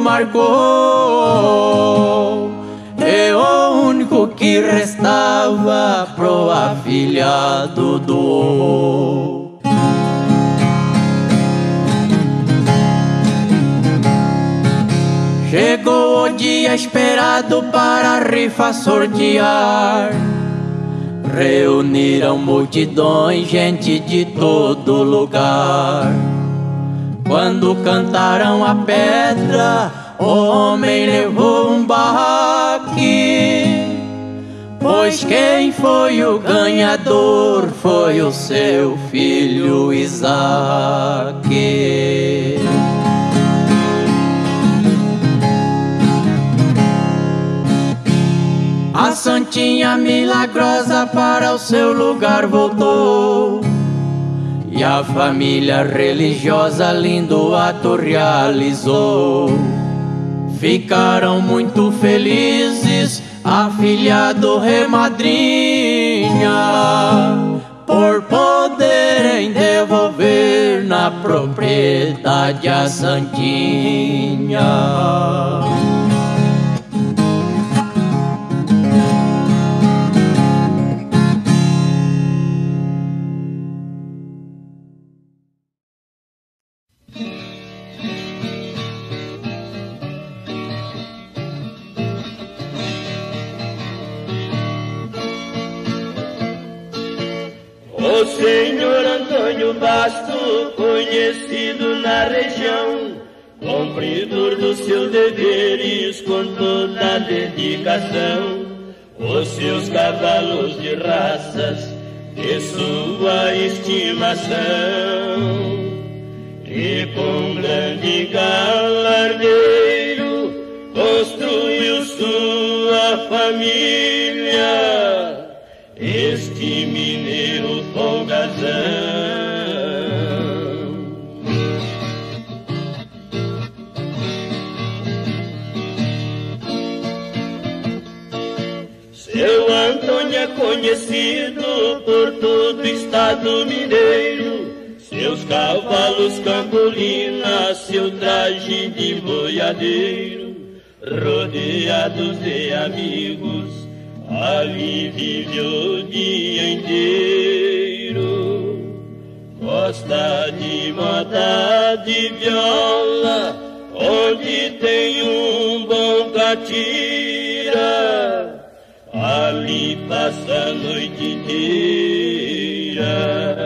marcou, e o único que restava pro afilhado doou. Chegou o dia esperado para a rifa sortear. Reuniram multidões, gente de todo lugar. Quando cantaram a pedra, o homem levou um baque, pois quem foi o ganhador foi o seu filho Isaque. A santinha milagrosa para o seu lugar voltou, e a família religiosa lindo ato realizou. Ficaram muito felizes, afilhado remadrinha, por poderem devolver na propriedade a santinha. O senhor Antônio Basto, conhecido na região cumpridor dos seus deveres com toda a dedicação, os seus cavalos de raças de sua estimação, e com grande galardeiro construiu sua família, este mineiro folgazão. Seu Antônio é conhecido por todo o estado mineiro, seus cavalos campolina, seu traje de boiadeiro, rodeados de amigos, ali vive o dia inteiro. Gosta de moda de viola, onde tem um bom catira, ali passa a noite inteira.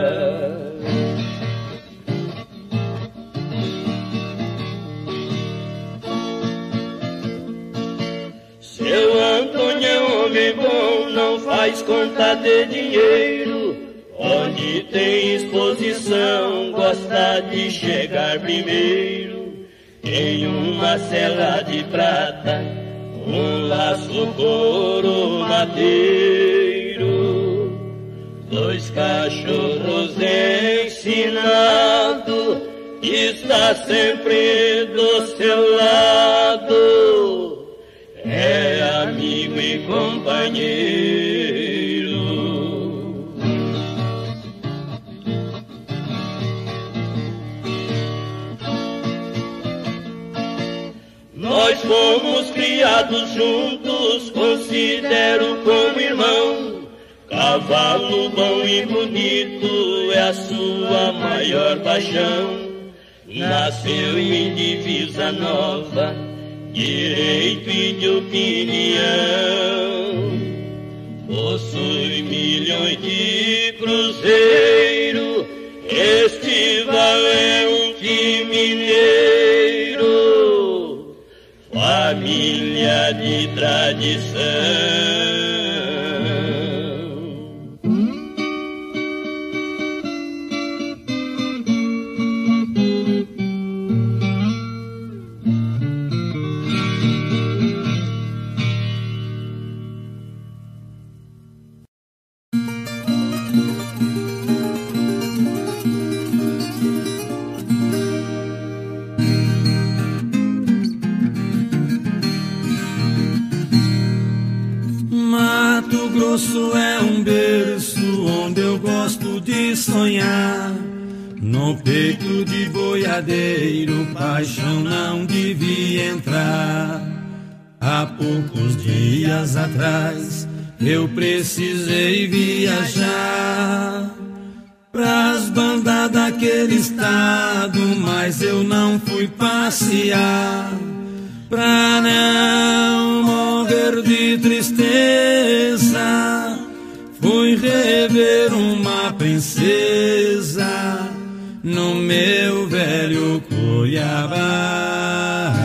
Seu Antônio é homem bom, não faz conta de dinheiro, onde tem exposição gosta de chegar primeiro. Em uma cela de prata, um laço couro madeiro, dois cachorros ensinados, está sempre do seu lado, é amigo e companheiro. Nós fomos criados juntos, considero como irmão. Cavalo bom e bonito é a sua maior paixão. Nasceu em divisa nova, direito e de opinião. Possui milhões de cruzeiro, este valente mineiro, família de tradição. Mato Grosso é um berço onde eu gosto de sonhar. No peito de boiadeiro, paixão não devia entrar. Há poucos dias atrás eu precisei viajar pras bandas daquele estado, mas eu não fui passear pra não morrer de tristeza. Fui rever uma princesa no meu velho Cuiabá.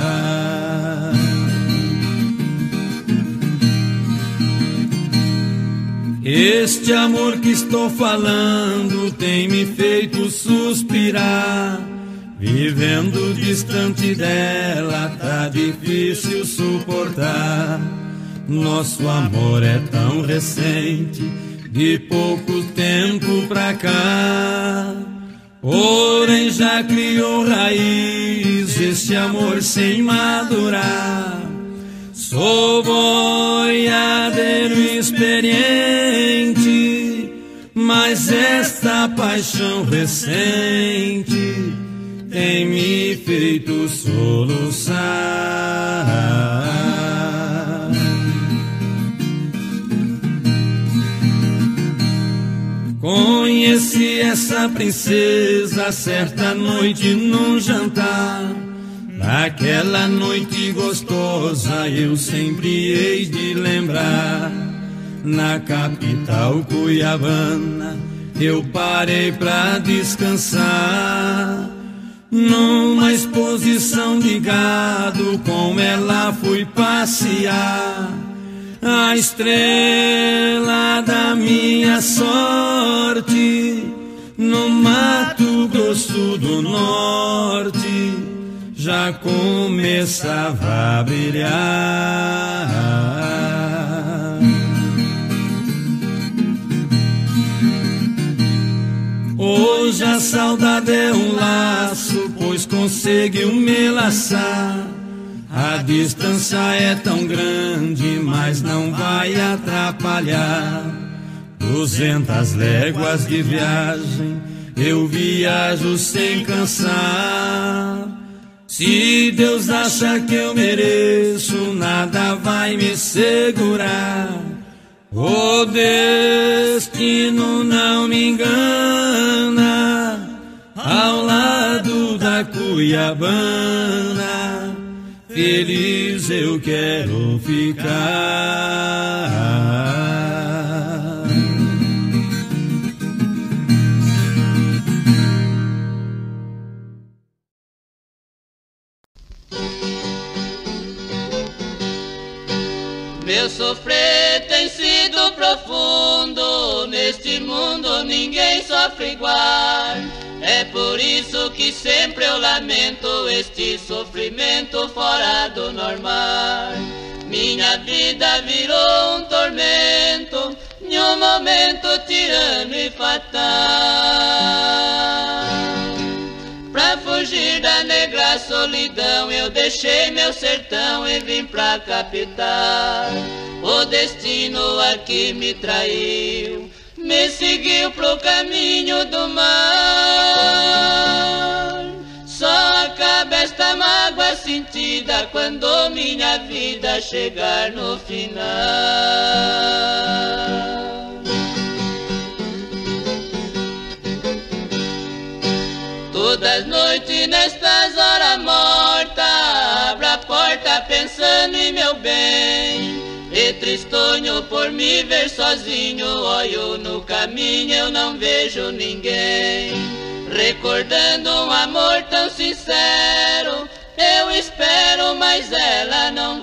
Este amor que estou falando tem me feito suspirar. Vivendo distante dela tá difícil suportar. Nosso amor é tão recente, de pouco tempo pra cá. Porém já criou raiz esse amor sem madurar. Sou boiadeiro experiente, mas esta paixão recente tem me feito soluçar. Conheci essa princesa certa noite num jantar. Naquela noite gostosa eu sempre hei de lembrar. Na capital cuiabana eu parei pra descansar. Numa exposição de gado, com ela fui passear. A estrela da minha sorte, no Mato Grosso do Norte, já começava a brilhar. Hoje a saudade é um laço, pois conseguiu me laçar. A distância é tão grande, mas não vai atrapalhar. Duzentas léguas de viagem, eu viajo sem cansar. Se Deus acha que eu mereço, nada vai me segurar. O destino não me engana, ao lado da Cuiabana, feliz eu quero ficar. Meu sofrer tem sido profundo, neste mundo ninguém sofre igual. É por isso que sempre eu lamento este sofrimento fora do normal. Minha vida virou um tormento, em um momento tirano e fatal. Pra fugir da negra solidão, eu deixei meu sertão e vim pra capital. O destino aqui me traiu, me seguiu pro caminho do mar. Só acaba esta mágoa sentida quando minha vida chegar no final. Todas as noites nestas horas mortas, abro a porta pensando em meu bem. E tristonho por me ver sozinho, olho no caminho, eu não vejo ninguém. Recordando um amor tão sincero, eu espero, mas ela não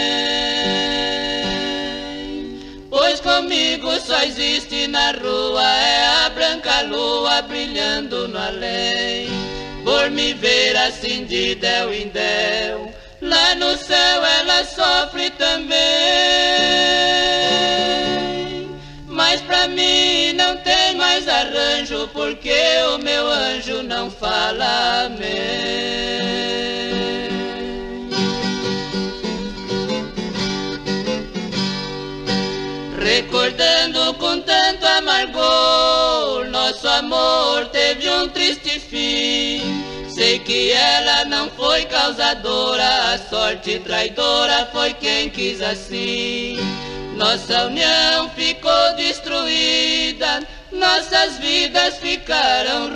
vem. Pois comigo só existe na rua é a branca lua brilhando no além. Por me ver assim de del em del, lá no céu ela sofre também. Mas pra mim não tem mais arranjo, porque o meu anjo não fala amém. Recordando com tanto amargor, nosso amor teve um triste fim. Sei que ela não foi causadora, a sorte traidora foi quem quis assim. Nossa união ficou destruída, nossas vidas ficaram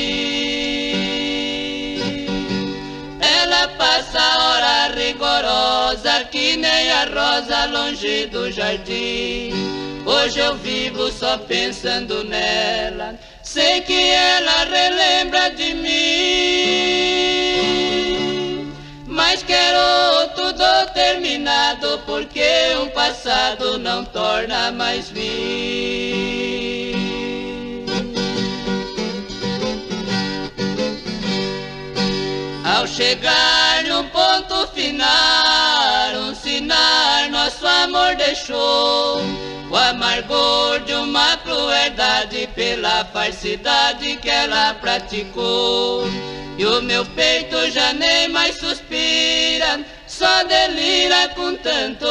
ruins. Ela passa a hora rigorosa, que nem a rosa longe do jardim. Hoje eu vivo só pensando nela, sei que ela relembra de mim. Mas quero tudo terminado, porque um passado não torna mais vir. Ao chegar num ponto final, um sinal nosso amor deixou. O amargor de uma crueldade pela falsidade que ela praticou. E o meu peito já nem mais suspira, só delira com tanto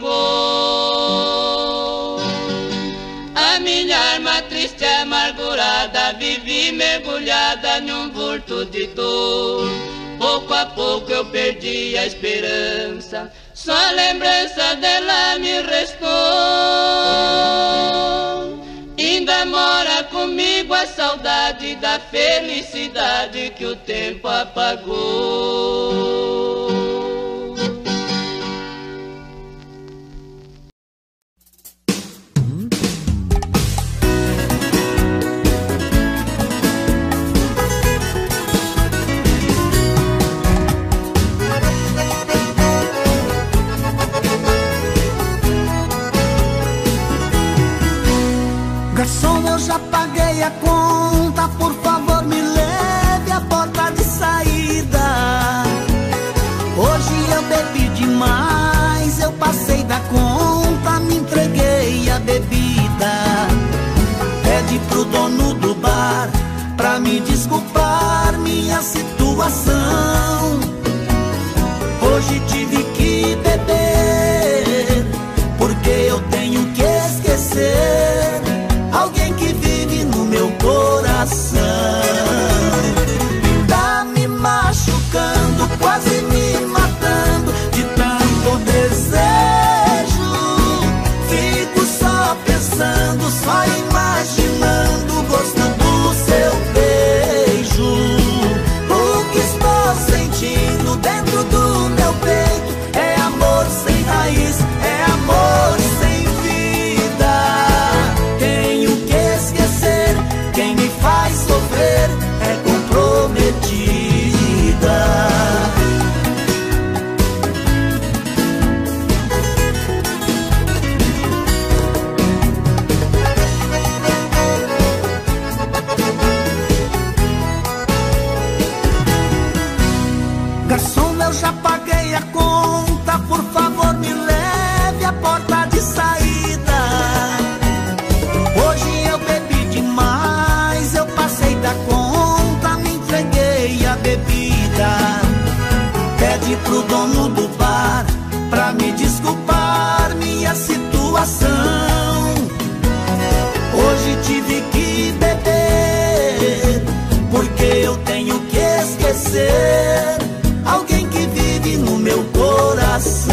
rigor. A minha alma triste e amargurada vive mergulhada num vulto de dor. Pouco a pouco eu perdi a esperança, só a lembrança dela me restou. Ainda mora comigo a saudade da felicidade que o tempo apagou. Garçom, eu já paguei a conta, por favor me leve à porta de saída. Hoje eu bebi demais, eu passei da conta, me entreguei a bebida. Pede pro dono do bar pra me desculpar minha situação. Hoje tive que beber, porque eu tenho que esquecer alguém que vive no meu coração. Tá me machucando, quase me matando de tanto desejo. Fico só pensando, só imaginando o gosto do seu beijo. O que estou sentindo dentro do meu peito é amor sem raiz, é amor sem vida. Tenho que esquecer, quem me faz sofrer é comprometida. Garçom, eu já paguei a conta, por favor me leve à porta de saída. Hoje eu bebi demais, eu passei da conta, me entreguei a bebida. Pede pro dono do bar pra me desculpar minha situação. Hoje tive que beber, porque eu tenho que esquecer alguém que vive no meu coração.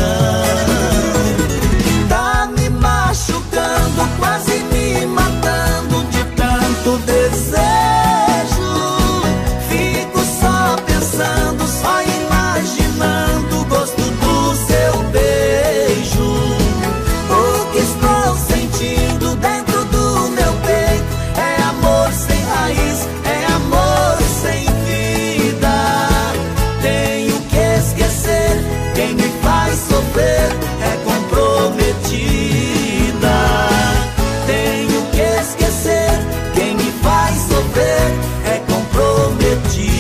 Tá me machucando, quase me matando de tanto desejo. Fico só pensando, só imaginando o gosto do seu beijo. O que estou sentindo dentro do meu peito é amor sem raiz, é amor sem vida. Tenho que esquecer, quem me faz sofrer é comprometida. Tenho que esquecer, quem me faz sofrer é comprometida.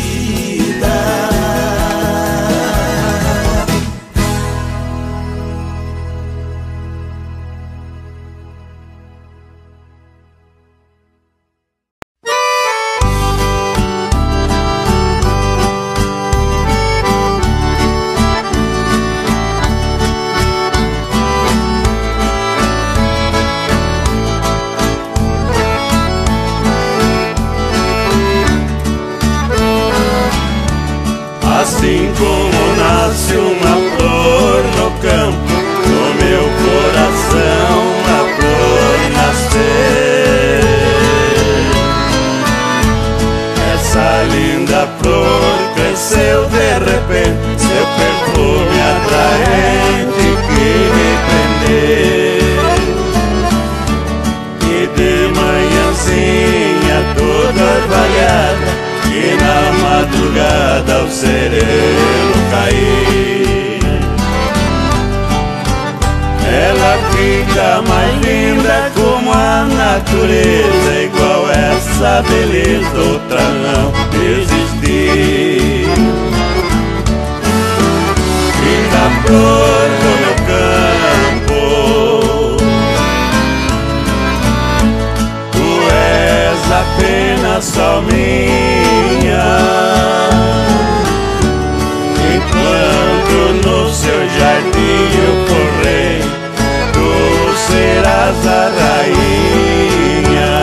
Assim como nasce uma flor no campo, no meu coração a flor nascer. Essa linda flor cresceu de repente, seu perfume atraente que me prendeu. E de manhãzinha toda orvalhada, e na madrugada o sereno cair, ela fica mais linda como a natureza, igual essa beleza outra não existir. Linda flor do meu campo, tu és apenas só minha. Enquanto no seu jardim eu correr, tu serás a rainha.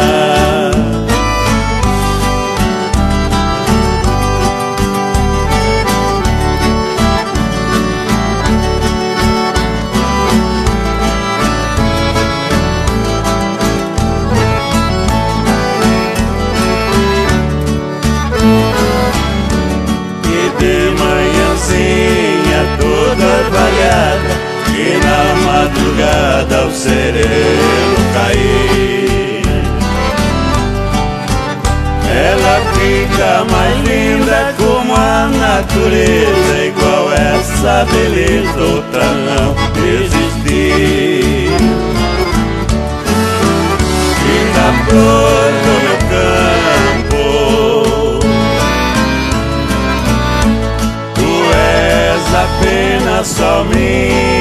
E na madrugada o sereno cair, ela fica mais linda como a natureza, igual essa beleza outra não existir. Linda flor só minha.